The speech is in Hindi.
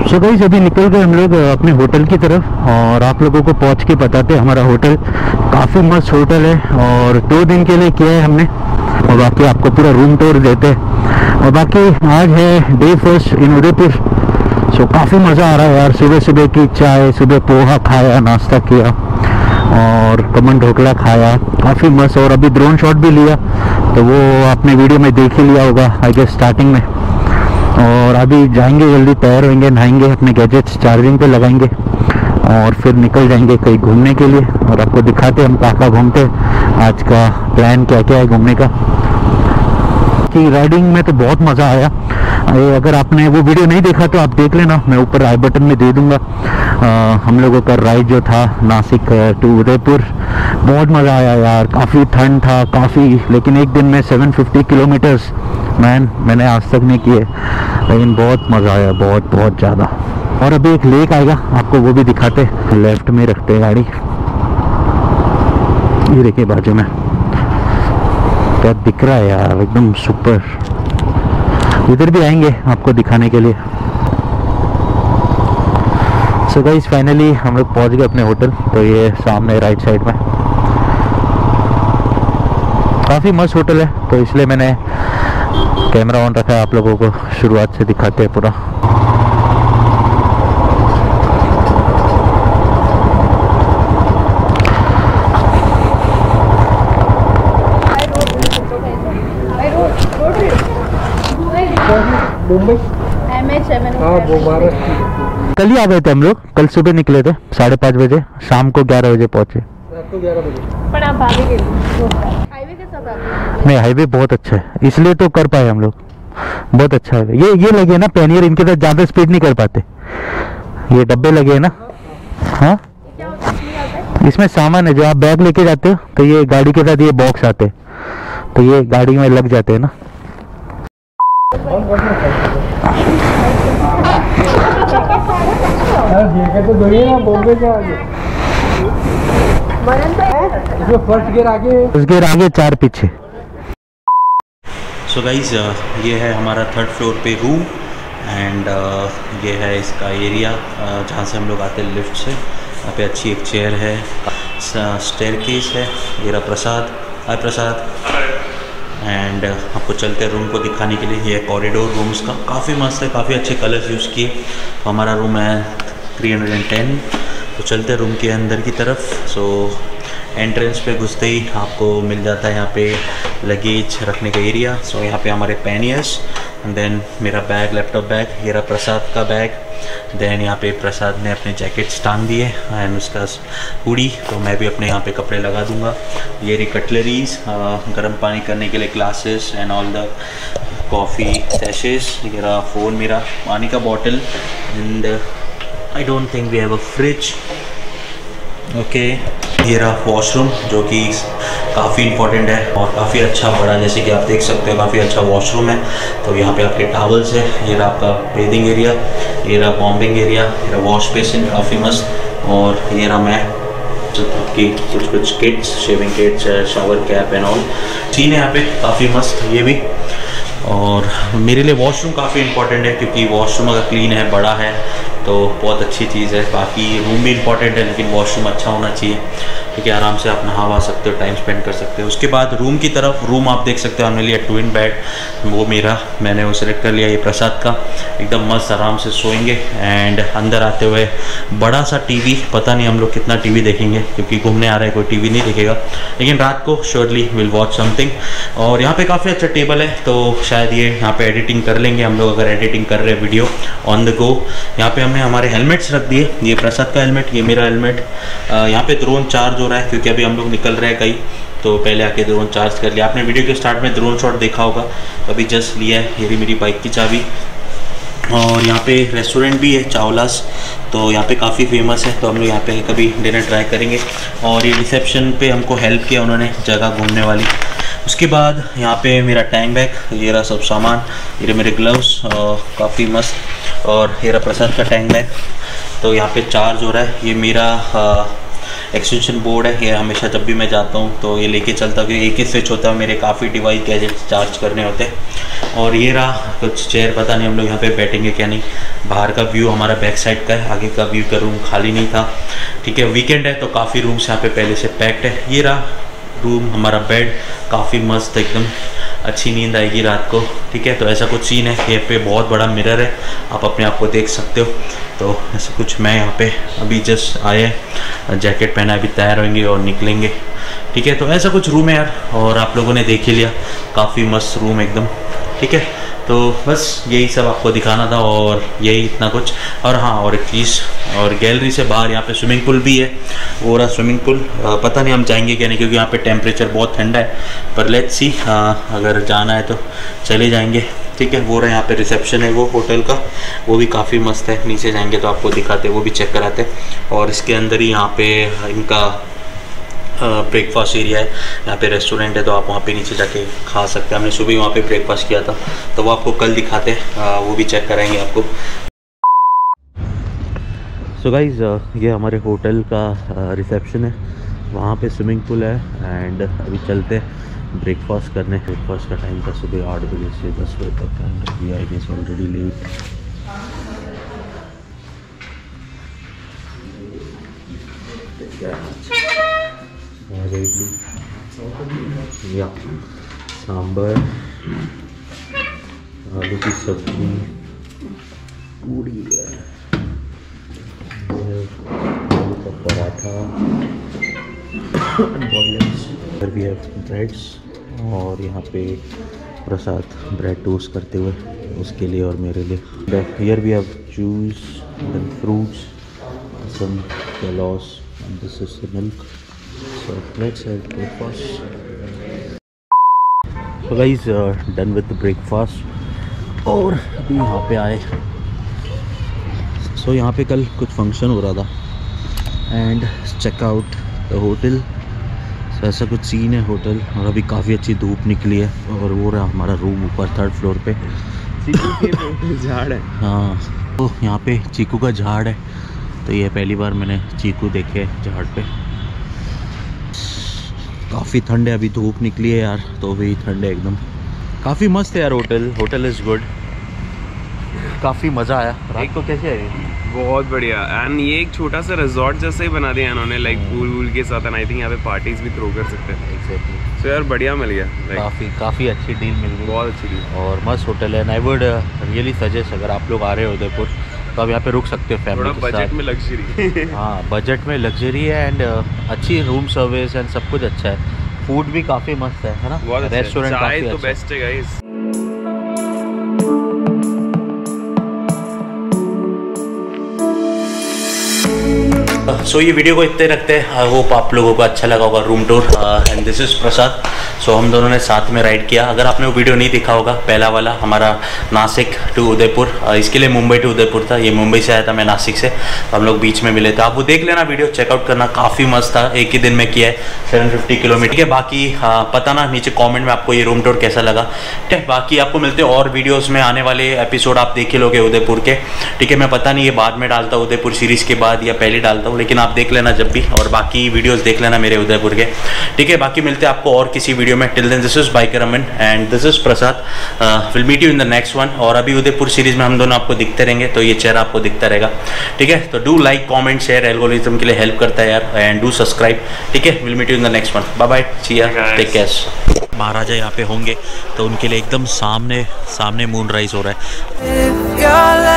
सो गाइस अभी निकल गए हम लोग अपने होटल की तरफ और आप लोगों को पहुंच के बताते हैं हमारा होटल काफ़ी मस्त होटल है और 2 दिन के लिए किया है हमने और बाकी आपको पूरा रूम टूर देते हैं। और बाकी आज है day first in Udaipur. So काफ़ी मज़ा आ रहा है यार। सुबह सुबह की चाय, सुबह पोहा खाया, नाश्ता किया और खमन ढोकला खाया, काफ़ी मस्त। और अभी ड्रोन शॉट भी लिया तो वो आपने वीडियो में देख ही लिया होगा आई गेस स्टार्टिंग में। और अभी जाएंगे, जल्दी तैयार होंगे, नहाएंगे, अपने गैजेट्स चार्जिंग पे लगाएंगे और फिर निकल जाएंगे कहीं घूमने के लिए। और आपको दिखाते हम कहाँ घूमते, आज का प्लान क्या क्या है घूमने का। कि राइडिंग में तो बहुत मज़ा आया। अगर आपने वो वीडियो नहीं देखा तो आप देख लेना, मैं ऊपर आई बटन में दे दूंगा। हम लोगों का राइड जो था नासिक टू उदयपुर, बहुत मज़ा आया यार। काफ़ी ठंड था काफ़ी, लेकिन एक दिन में 750 किलोमीटर्स मैंने आज तक नहीं किए, लेकिन बहुत मज़ा आया, बहुत बहुत ज़्यादा। और अभी एक लेक आएगा, आपको वो भी दिखाते। लेफ्ट में रखते हैं गाड़ी, ये देखिए बाजू में क्या दिख रहा है यार, एकदम सुपर। इधर भी आएंगे आपको दिखाने के लिए। सो गाइस फाइनली हम लोग पहुंच गए अपने होटल। तो ये सामने राइट साइड में काफ़ी मस्त होटल है, तो इसलिए मैंने कैमरा ऑन रखा है, आप लोगों को शुरुआत से दिखाते हैं पूरा। मुंबई कल ही आ गए थे हम लोग, कल सुबह निकले थे 5:30 बजे, शाम को 11 बजे पहुंचे। पर आप भागे के हाईवे के साथ आप नहीं, हाईवे बहुत अच्छा है, इसलिए तो कर पाए हम लोग। बहुत अच्छा है ये लगे ना पैनियर, इनके साथ ज़्यादा स्पीड नहीं कर पाते। ये डब्बे लगे हैं ना। हाँ, इसमें सामान है, जो आप बैग लेके जाते हो तो ये गाड़ी के साथ ये बॉक्स आते हैं, तो ये गाड़ी में लग जाते हैं ना। फर्स्ट गियर आगे 4 पीछे। सो गाइज ये है हमारा 3rd फ्लोर पे रूम एंड ये है इसका एरिया जहाँ से हम लोग आते हैं लिफ्ट से। यहाँ पे अच्छी एक चेयर है, स्टेयरकेस है। ये रहा प्रसाद, हाय प्रसाद। एंड आपको चलते हैं रूम को दिखाने के लिए। ये कॉरिडोर रूम्स का काफ़ी मस्त है, काफ़ी अच्छे कलर्स यूज़ किए। तो हमारा रूम है 310। तो चलते हैं रूम के अंदर की तरफ। सो एंट्रेंस पे घुसते ही आपको मिल जाता है यहाँ पे लगेज रखने का एरिया। सो यहाँ पे हमारे पैनियर्स, देन मेरा बैग, लैपटॉप बैग, ये रहा प्रसाद का बैग। देन यहाँ पे प्रसाद ने अपने जैकेट्स टांग दिए एंड उसका हुडी, तो मैं भी अपने यहाँ पे कपड़े लगा दूंगा। ये रही कटलरीज, गर्म पानी करने के लिए glasses and all the coffee सैशेस। ये रहा फ़ोन मेरा, पानी का bottle and I don't think we have a fridge. Okay, ये रहा वॉशरूम जो कि काफ़ी इंपॉर्टेंट है और काफ़ी अच्छा बड़ा, जैसे कि आप देख सकते हो काफ़ी अच्छा वॉशरूम है। तो यहाँ पे आपके टॉवल्स है। ये रहा आपका बेदिंग एरिया, ये रहा बॉम्बिंग एरिया, ये रहा वॉश बेसिन काफ़ी मस्त। और ये रहा मैं आपकी कुछ kits, shaving kits, shower cap and all scene है यहाँ पे, काफ़ी मस्त ये भी। और मेरे लिए वॉशरूम काफ़ी इंपॉर्टेंट है क्योंकि वॉशरूम अगर क्लीन है, बड़ा है तो बहुत अच्छी चीज़ है। बाकी रूम भी इंपॉर्टेंट है लेकिन वॉशरूम अच्छा होना चाहिए क्योंकि आराम से आप नहा सकते हो, टाइम स्पेंड कर सकते हो। उसके बाद रूम की तरफ, रूम आप देख सकते हो हमने लिया ट्विन बेड, वो मेरा, मैंने वो सिलेक्ट कर लिया। ये प्रसाद का, एकदम मस्त आराम से सोएंगे। एंड अंदर आते हुए बड़ा सा टीवी, पता नहीं हम लोग कितना टीवी देखेंगे क्योंकि घूमने आ रहे हैं, कोई टीवी नहीं देखेगा, लेकिन रात को श्योरली विल वॉच समथिंग। और यहाँ पे काफ़ी अच्छा टेबल है, तो शायद ये यहाँ पे एडिटिंग कर लेंगे हम लोग, अगर एडिटिंग कर रहे हैं वीडियो ऑन द गो। यहाँ पे हमने हमारे हेलमेट्स रख दिए, ये प्रसाद का हेलमेट, ये मेरा हेलमेट। यहाँ पे ड्रोन चार्ज हो रहा है क्योंकि अभी हम लोग निकल रहे हैं कहीं, तो पहले आके ड्रोन चार्ज कर लिया। आपने वीडियो के स्टार्ट में ड्रोन शॉट देखा होगा, अभी जस्ट लिया है। ये रही मेरी बाइक की चाबी। और यहाँ पे रेस्टोरेंट भी है चावलास, तो यहाँ पे काफ़ी फेमस है, तो हम लोग यहाँ पे कभी डिनर ट्राई करेंगे। और ये रिसेप्शन पे हमको हेल्प किया उन्होंने जगह घूमने वाली। उसके बाद यहाँ पे मेरा टैंक बैग, ये रहा सब सामान, ये रहे मेरे ग्लव्स, काफ़ी मस्त। और ये रहा प्रसाद का टैंक बैग। तो यहाँ पे चार्ज हो रहा है, ये मेरा एक्सटेंशन बोर्ड है, ये हमेशा जब भी मैं जाता हूँ तो ये लेके चलता हूँ, क्योंकि एक ही स्विच होता है, मेरे काफ़ी डिवाइस गैजेट्स चार्ज करने होते हैं। और ये रहा कुछ चेयर, पता नहीं हम लोग यहाँ पे बैठेंगे क्या नहीं। बाहर का व्यू हमारा बैक साइड का है, आगे का व्यू का रूम खाली नहीं था। ठीक है, वीकेंड है तो काफ़ी रूम्स यहाँ पे पहले से पैक्ड है। ये रहा रूम, हमारा बेड काफ़ी मस्त, एकदम अच्छी नींद आएगी रात को। ठीक है, तो ऐसा कुछ सीन है। यहाँ पे बहुत बड़ा मिरर है, आप अपने आप को देख सकते हो। तो ऐसा कुछ, मैं यहाँ पे अभी जस्ट आए, जैकेट पहना, अभी तैयार होंगे और निकलेंगे। ठीक है, तो ऐसा कुछ रूम है यार, और आप लोगों ने देख ही लिया, काफ़ी मस्त रूम एकदम। ठीक है, तो बस यही सब आपको दिखाना था, और यही इतना कुछ। और हाँ, और एक चीज़, और गैलरी से बाहर यहाँ पे स्विमिंग पूल भी है, वो रहा स्विमिंग पूल। पता नहीं हम जाएंगे क्या नहीं, क्योंकि यहाँ पे टेम्परेचर बहुत ठंडा है, पर लेट्स सी, अगर जाना है तो चले जाएंगे। ठीक है, वो रहा यहाँ पे रिसेप्शन है वो होटल का, वो भी काफ़ी मस्त है। नीचे जाएंगे तो आपको दिखाते, वो भी चेक कराते। और इसके अंदर ही यहाँ पे इनका ब्रेकफास्ट एरिया है, यहाँ पे रेस्टोरेंट है, तो आप वहाँ पे नीचे जाके खा सकते हैं। हमने सुबह वहाँ पे ब्रेकफास्ट किया था, तो वो आपको कल दिखाते हैं, वो भी चेक कराएंगे आपको। सो गाइज, ये हमारे होटल का रिसेप्शन है, वहाँ पे स्विमिंग पूल है। एंड अभी चलते हैं ब्रेकफास्ट करने। ब्रेकफास्ट का टाइम था सुबह 8 बजे से 10 बजे तक, and we are already late. या सांबर, आलू की सब्जी, पूड़ी, आलू का पराठा, फिर भी है ब्रेड्स, और यहाँ पे प्रसाद ब्रेड टोस्ट करते हुए उसके लिए और मेरे लिए। Here we have juice and fruits, some Kellogg's, and this is the milk. So let's have breakfast. So guys, done with the breakfast, और अभी यहाँ पे आए। So यहाँ पे कल कुछ फंक्शन हो रहा था, and check out the hotel. So ऐसा कुछ सीन है होटल, और अभी काफ़ी अच्छी धूप निकली है, और वो रहा हमारा रूम ऊपर 3rd फ्लोर पे। चीकू के झाड़ है। हाँ, तो यहाँ पे चीकू का झाड़ है, तो ये पहली बार मैंने चीकू देखे झाड़ पे। काफ़ी ठंड है, अभी धूप निकली है यार, तो भी ठंड है एकदम। काफ़ी मस्त है यार होटल, होटल इज़ गुड, काफ़ी मज़ा आया। रात को कैसे आई? बहुत बढ़िया। एंड ये एक छोटा सा रिजॉर्ट जैसा ही बना दिया इन्होंने, लाइक पूल वूल के साथ। एंड आई थिंक यहाँ पे पार्टीज भी थ्रो कर सकते हैं। एग्जैक्टली। सो यार बढ़िया मिल गया, काफ़ी अच्छी डील मिल गई, बहुत अच्छी डील, और मस्त होटल है। आई वुड रियली सजेस्ट, अगर आप लोग आ रहे हो उदयपुर, तो आप यहाँ पे रुक सकते हो फैमिली के साथ। बजट में लग्जरी। हाँ, बजट में लग्जरी है, एंड अच्छी रूम सर्विस एंड सब कुछ अच्छा है। फूड भी काफ़ी मस्त है ना, रेस्टोरेंट काफ़ी अच्छा है। बेस्ट है गाइस। सो ये वीडियो को इतने रखते हैं। आई होप आप लोगों को अच्छा लगा होगा room tour, and this is Prasad. So हम दोनों ने साथ में राइड किया। अगर आपने वो वीडियो नहीं देखा होगा, पहला वाला हमारा नासिक टू उदयपुर, इसके लिए मुंबई टू उदयपुर था। ये मुंबई से आया था, मैं नासिक से, तो हम लोग बीच में मिले थे। आप वो देख लेना वीडियो, चेकआउट करना, काफ़ी मस्त था। एक ही दिन में किया है 750 किलोमीटर। ठीक है, बाकी पता ना नीचे कॉमेंट में आपको ये रूम टूर कैसा लगा। ठीक है, बाकी आपको मिलते हैं और वीडियोज़ में। आने वाले एपिसोड आप देख लोगे उदयपुर के। ठीक है, मैं पता नहीं ये बाद में डालता हूँ उदयपुर सीरीज़ के बाद या पहले डालता हूँ, लेकिन आप देख लेना जब भी, और बाकी वीडियोस देख लेना मेरे उदयपुर के। ठीक है, बाकी मिलते हैं आपको और किसी वीडियो में। Till then, this is biker Aman and this is Prasad. Will meet you in the next one. और अभी उदयपुर सीरीज में हम दोनों आपको दिखते रहेंगे, तो ये चेहरा आपको दिखता रहेगा। ठीक है, तो do like, comment, share, algorithm के लिए हेल्प करता है यार, एंड डू सब्सक्राइब। ठीक है, will meet you in the next one. Bye bye, see ya, take care. महाराजा यहाँ पे होंगे, तो उनके लिए एकदम सामने मून राइज हो रहा है।